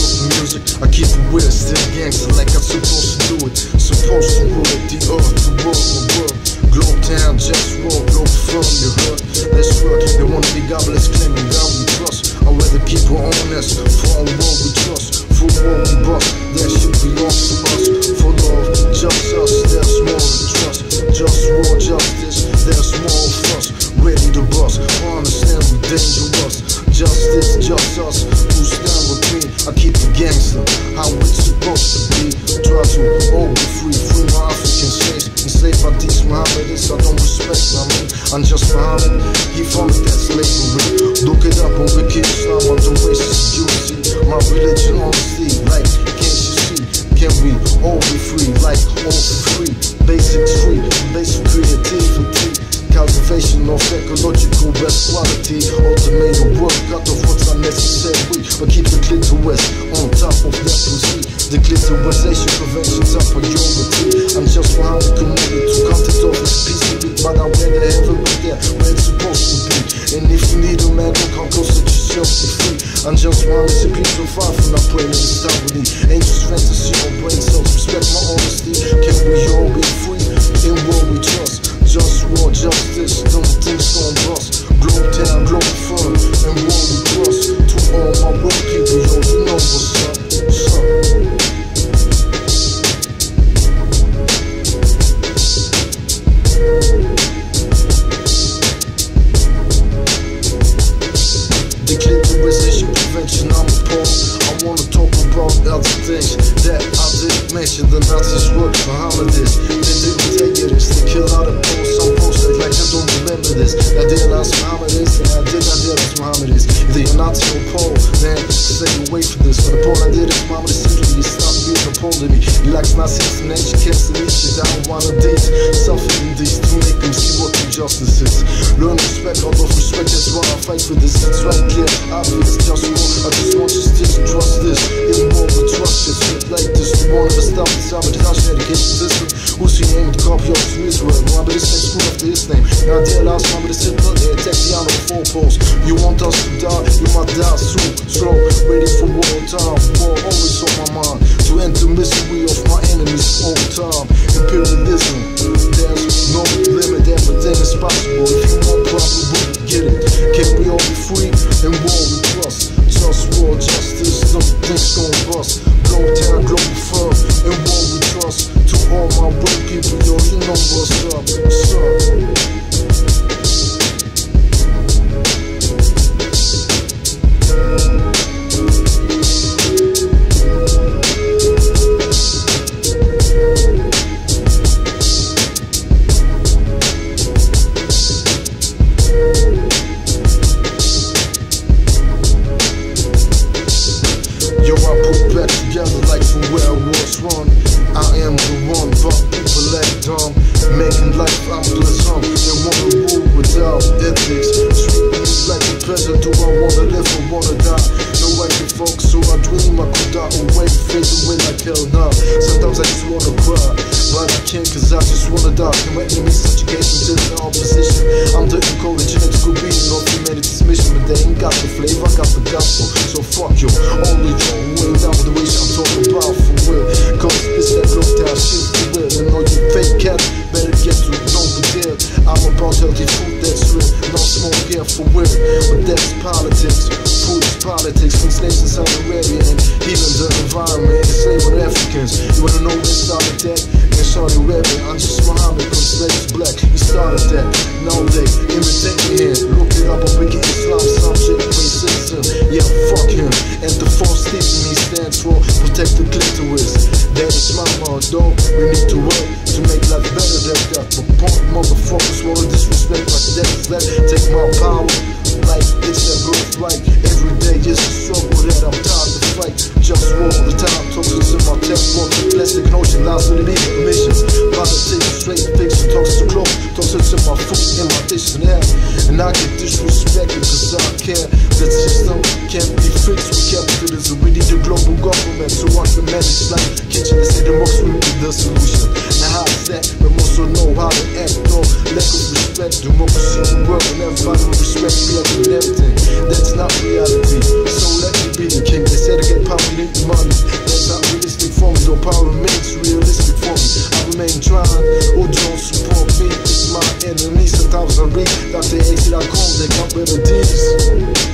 for music, I keep it weird, still gangster like I'm supposed to do it. Supposed to rule the earth, the world. Globe town, just roll, globe firm, you heard? Let's work, they wanna be godless, claiming God we trust. I'd rather keep our own honest, for our world we trust. For world we bust, that shit belongs to us. For love, just us, there's more to trust. Just war, justice, there's more fuss. Ready to bust, understand we dangerous. Justice, just us, who stand with me. I keep it gangster, how it's supposed to be. Try to all be free, free my African slaves. Enslaved by these Mohammedists, I don't respect, I mean, I'm just Muhammad, he founded that slavery. Look it up on Wiki Islam, on the racist Jews. My religion, honesty, like, can't you see? Can we all be free, like, all for free? Basics free, basic creativity. Cultivation of ecological best quality. Ultimatum work, cut off what's unnecessary. But keep the clitoris on top of that pussy. The clitorisation prevention's a priority. I'm just Muhammad committed to cut it off as peace to be. But I wear the heaven right there where it's supposed to be. And if you need a man, look how close to yourself be free. I'm just Muhammad, it's a piece of far from not praying in the star with me. Angels fantasy on brain cells, respect my honesty. Can we all be free in what we trust? Just war, justice, don't think gon' bust. Globe town, globe firm, and war we trust. To all my world people, yo, you know what's up, what's up. Declinarization prevention, I'm appalled. I wanna talk about other things that I didn't mention. The Nazis were Mohammedists. They didn't tell you this. They kill out of posts. Some posts like I don't remember this. I did not Mohammedists, and I did not deal with Mohammedists. If you're Nazi or Pole, then stay away from this. When the Pole I did is Mohammedist Italy, you stop being a Pole to me. He likes Nazis and nature, can't see shit. I don't wanna date. Suffering these to make them see what injustice is. Learn respect, out of respect, that's why I fight for this. It's right clear, obvious, just war. I just want you to trust this. In war we trust this. Shit like this, we won't ever stop this. I'm a Tashi education system. Who's he aimed to copy off to Israel? Mohammedist ain't school after his name. Now I tell us Mohammedist Hitler, they attack the honor of 4 posts. You want us to die, you might die soon. Slow, ready for war time. War always on my mind. To end the misery of my enemies all time. Imperialism, there's no limit, everything is possible. If you want problem, we get it. Can we all be free? In war we trust. Just war, justice, nothing's gon' bust. Globe town, global firm, in war we trust. To all my white people, yo, you know what's up, what's up. Making life unpleasant. They wanna rule without ethics. Treat me like a peasant. Do I wanna live or wanna die? No, I can focus, so I dream I could die away, fade away like hell now. Sometimes I just wanna cry, but I can't cause I just wanna die. Can my enemies subjugate me to the opposition? I'm the encoded genetical being of humanity's mission, but they ain't got the flavor, I got the gospel. So fuck you, only you who ain't down with the way I'm talking about for real. Cause it's that low down shit for real. And all you fake cats better get to know the deal. I'm about healthy food that's real, no smoke here for real. But that's politics, food is politics. From slaves in Saudi Arabia and healing the environment, enslaving Africans. You wanna know where started that? In Saudi Arabia, I'm just Muhammad, cause slaves black. He started that, now they imitate me here. Look it up on Wiki Islam, subject racism. Yeah, fuck him. And the false teaching he stands for protect the clitoris. That is my motto. We need to work to make life better than that. But punk motherfuckers wanna disrespect like that. Take my power like it's their birthright. Every day is a struggle that I'm tired to fight. Just war all the time, toxins in my temple. Plastic notion, lies with the emissions. Politics, straight fiction, toxic clothes. Toxins in my food, in my dish and air. And I get disrespected cause I care. The system can't be fixed with capitalism. We need a global government so I can manage life. Kitchen and say democracy will be the solution. Now how is that? We must also know how to act. No lack of respect. Democracy will work and everybody will respect me and everything. That's not reality. So let me be the king. They said to get power. make money. That's not realistic for me, though power remains realistic for me. I remain trying, oh don't support me. It's my enemy, sometimes I read Dr. X.com, they got melodies.